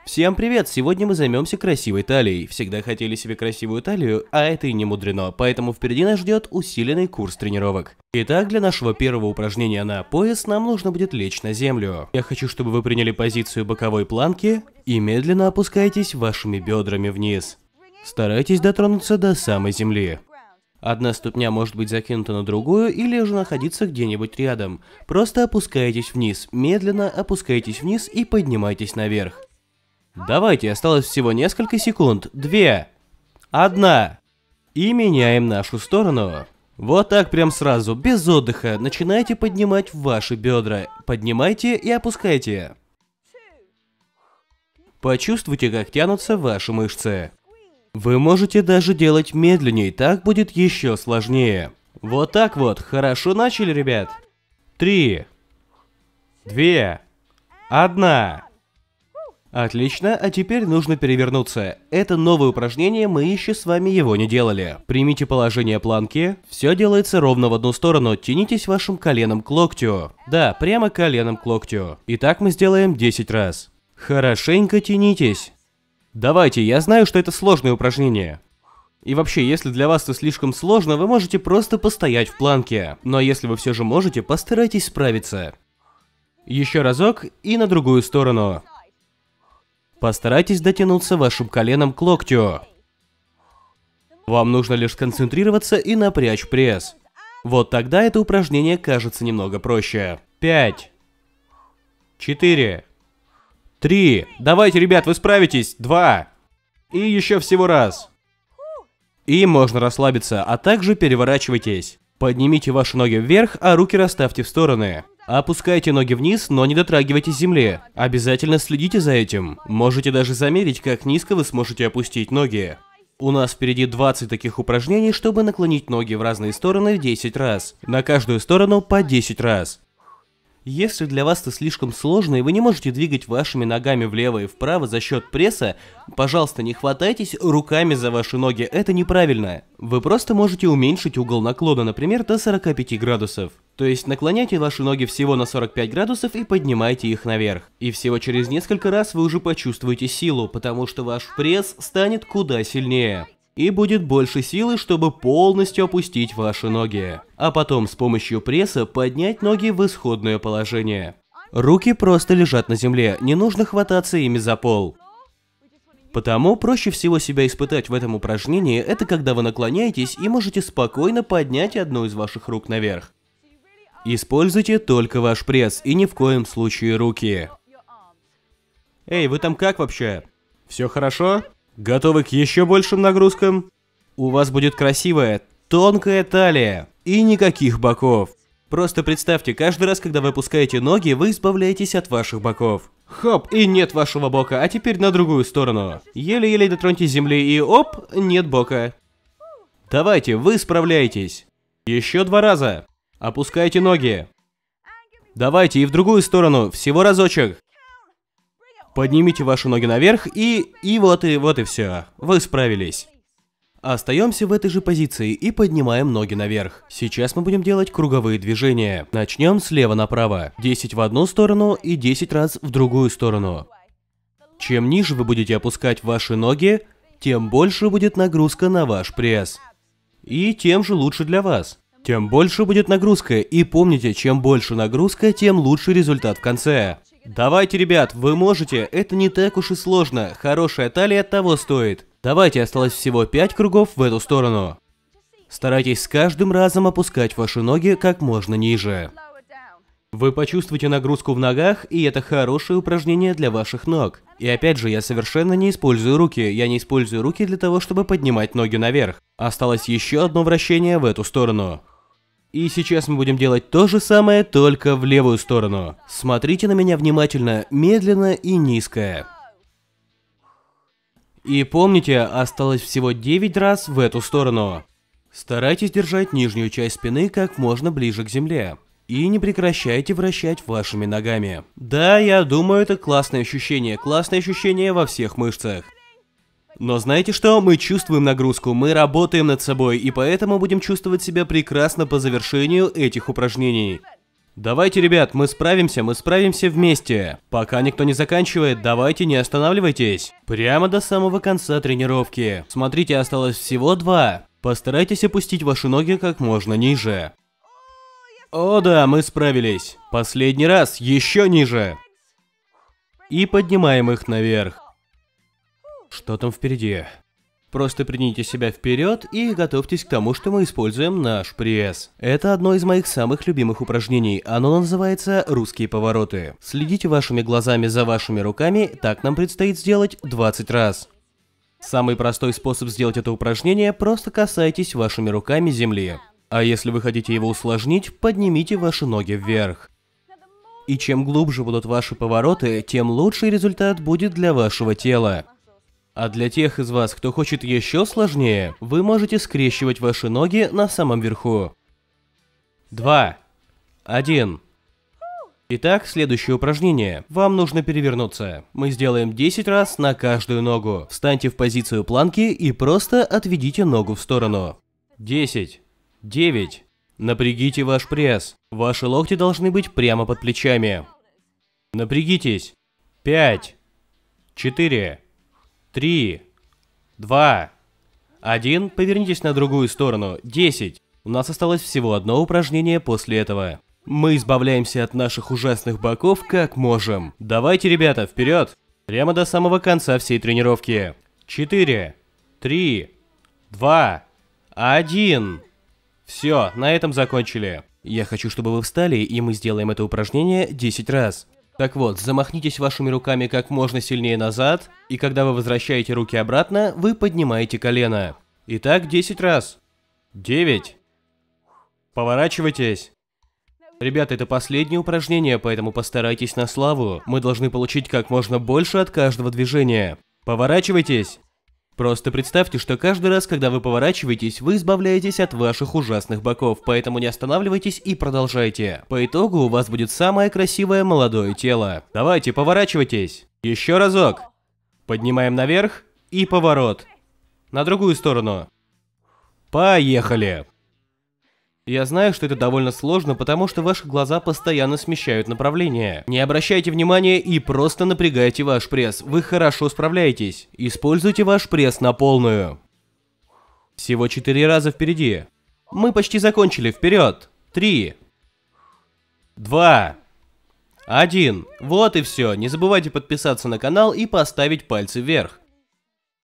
Всем привет! Сегодня мы займемся красивой талией. Всегда хотели себе красивую талию, а это и не мудрено, поэтому впереди нас ждет усиленный курс тренировок. Итак, для нашего первого упражнения на пояс нам нужно будет лечь на землю. Я хочу, чтобы вы приняли позицию боковой планки и медленно опускайтесь вашими бедрами вниз. Старайтесь дотронуться до самой земли. Одна ступня может быть закинута на другую или же находиться где-нибудь рядом. Просто опускайтесь вниз, медленно опускайтесь вниз и поднимайтесь наверх. Давайте, осталось всего несколько секунд. 2, 1. И меняем нашу сторону. Вот так прям сразу, без отдыха, начинайте поднимать ваши бедра. Поднимайте и опускайте. Почувствуйте, как тянутся ваши мышцы. Вы можете даже делать медленнее, так будет еще сложнее. Вот так вот, хорошо начали, ребят. 3, 2, 1. Отлично, а теперь нужно перевернуться. Это новое упражнение, мы еще с вами его не делали. Примите положение планки. Все делается ровно в одну сторону. Тянитесь вашим коленом к локтю. Да, прямо коленом к локтю. Итак, мы сделаем 10 раз. Хорошенько тянитесь. Давайте, я знаю, что это сложное упражнение. И вообще, если для вас это слишком сложно, вы можете просто постоять в планке. Но если вы все же можете, постарайтесь справиться. Еще разок и на другую сторону. Постарайтесь дотянуться вашим коленом к локтю. Вам нужно лишь сконцентрироваться и напрячь пресс. Вот тогда это упражнение кажется немного проще. 5, 4, 3. Давайте, ребят, вы справитесь. 2. И еще всего раз. И можно расслабиться, а также переворачивайтесь. Поднимите ваши ноги вверх, а руки расставьте в стороны. Опускайте ноги вниз, но не дотрагивайтесь к земле. Обязательно следите за этим. Можете даже замерить, как низко вы сможете опустить ноги. У нас впереди 20 таких упражнений, чтобы наклонить ноги в разные стороны 10 раз. На каждую сторону по 10 раз. Если для вас это слишком сложно и вы не можете двигать вашими ногами влево и вправо за счет пресса, пожалуйста, не хватайтесь руками за ваши ноги, это неправильно. Вы просто можете уменьшить угол наклона, например, до 45 градусов. То есть наклоняйте ваши ноги всего на 45 градусов и поднимайте их наверх. И всего через несколько раз вы уже почувствуете силу, потому что ваш пресс станет куда сильнее. И будет больше силы, чтобы полностью опустить ваши ноги. А потом с помощью пресса поднять ноги в исходное положение. Руки просто лежат на земле, не нужно хвататься ими за пол. Потому проще всего себя испытать в этом упражнении, это когда вы наклоняетесь и можете спокойно поднять одну из ваших рук наверх. Используйте только ваш пресс и ни в коем случае руки. Эй, вы там как вообще? Все хорошо? Готовы к еще большим нагрузкам? У вас будет красивая, тонкая талия и никаких боков. Просто представьте, каждый раз, когда вы опускаете ноги, вы избавляетесь от ваших боков. Хоп, и нет вашего бока, а теперь на другую сторону. Еле-еле дотроньтесь земли и оп, нет бока. Давайте, вы справляетесь. Еще 2 раза. Опускайте ноги. Давайте и в другую сторону, всего разочек. Поднимите ваши ноги наверх и вот и все. Вы справились. Остаемся в этой же позиции и поднимаем ноги наверх. Сейчас мы будем делать круговые движения. Начнем слева направо. 10 в одну сторону и 10 раз в другую сторону. Чем ниже вы будете опускать ваши ноги, тем больше будет нагрузка на ваш пресс. И тем же лучше для вас. Тем больше будет нагрузка. И помните, чем больше нагрузка, тем лучший результат в конце. Давайте, ребят, вы можете, это не так уж и сложно, хорошая талия того стоит. Давайте, осталось всего 5 кругов в эту сторону. Старайтесь с каждым разом опускать ваши ноги как можно ниже. Вы почувствуете нагрузку в ногах, и это хорошее упражнение для ваших ног. И опять же, я совершенно не использую руки, я не использую руки для того, чтобы поднимать ноги наверх. Осталось еще одно вращение в эту сторону. И сейчас мы будем делать то же самое, только в левую сторону. Смотрите на меня внимательно, медленно и низко. И помните, осталось всего 9 раз в эту сторону. Старайтесь держать нижнюю часть спины как можно ближе к земле. И не прекращайте вращать вашими ногами. Да, я думаю, это классное ощущение во всех мышцах. Но знаете что? Мы чувствуем нагрузку, мы работаем над собой, и поэтому будем чувствовать себя прекрасно по завершению этих упражнений. Давайте, ребят, мы справимся вместе. Пока никто не заканчивает, давайте не останавливайтесь. Прямо до самого конца тренировки. Смотрите, осталось всего 2. Постарайтесь опустить ваши ноги как можно ниже. О да, мы справились. Последний раз, еще ниже. И поднимаем их наверх. Что там впереди? Просто придвините себя вперед и готовьтесь к тому, что мы используем наш пресс. Это одно из моих самых любимых упражнений. Оно называется «Русские повороты». Следите вашими глазами за вашими руками, так нам предстоит сделать 20 раз. Самый простой способ сделать это упражнение – просто касайтесь вашими руками земли. А если вы хотите его усложнить, поднимите ваши ноги вверх. И чем глубже будут ваши повороты, тем лучший результат будет для вашего тела. А для тех из вас, кто хочет еще сложнее, вы можете скрещивать ваши ноги на самом верху. 2, 1. Итак, следующее упражнение. Вам нужно перевернуться. Мы сделаем 10 раз на каждую ногу. Встаньте в позицию планки и просто отведите ногу в сторону. 10, 9. Напрягите ваш пресс. Ваши локти должны быть прямо под плечами. Напрягитесь. 5, 4, 3, 2, 1. Повернитесь на другую сторону. 10. У нас осталось всего одно упражнение после этого. Мы избавляемся от наших ужасных боков как можем. Давайте, ребята, вперед! Прямо до самого конца всей тренировки. 4, 3, 2, 1. Все, на этом закончили. Я хочу, чтобы вы встали, и мы сделаем это упражнение 10 раз. Так вот, замахнитесь вашими руками как можно сильнее назад, и когда вы возвращаете руки обратно, вы поднимаете колено. Итак, 10 раз. 9. Поворачивайтесь. Ребята, это последнее упражнение, поэтому постарайтесь на славу. Мы должны получить как можно больше от каждого движения. Поворачивайтесь. Просто представьте, что каждый раз, когда вы поворачиваетесь, вы избавляетесь от ваших ужасных боков, поэтому не останавливайтесь и продолжайте. По итогу у вас будет самое красивое молодое тело. Давайте, поворачивайтесь. Еще разок. Поднимаем наверх и поворот. На другую сторону. Поехали. Я знаю, что это довольно сложно, потому что ваши глаза постоянно смещают направление. Не обращайте внимания и просто напрягайте ваш пресс. Вы хорошо справляетесь. Используйте ваш пресс на полную. Всего 4 раза впереди. Мы почти закончили. Вперед. 3, 2, 1. Вот и все. Не забывайте подписаться на канал и поставить пальцы вверх.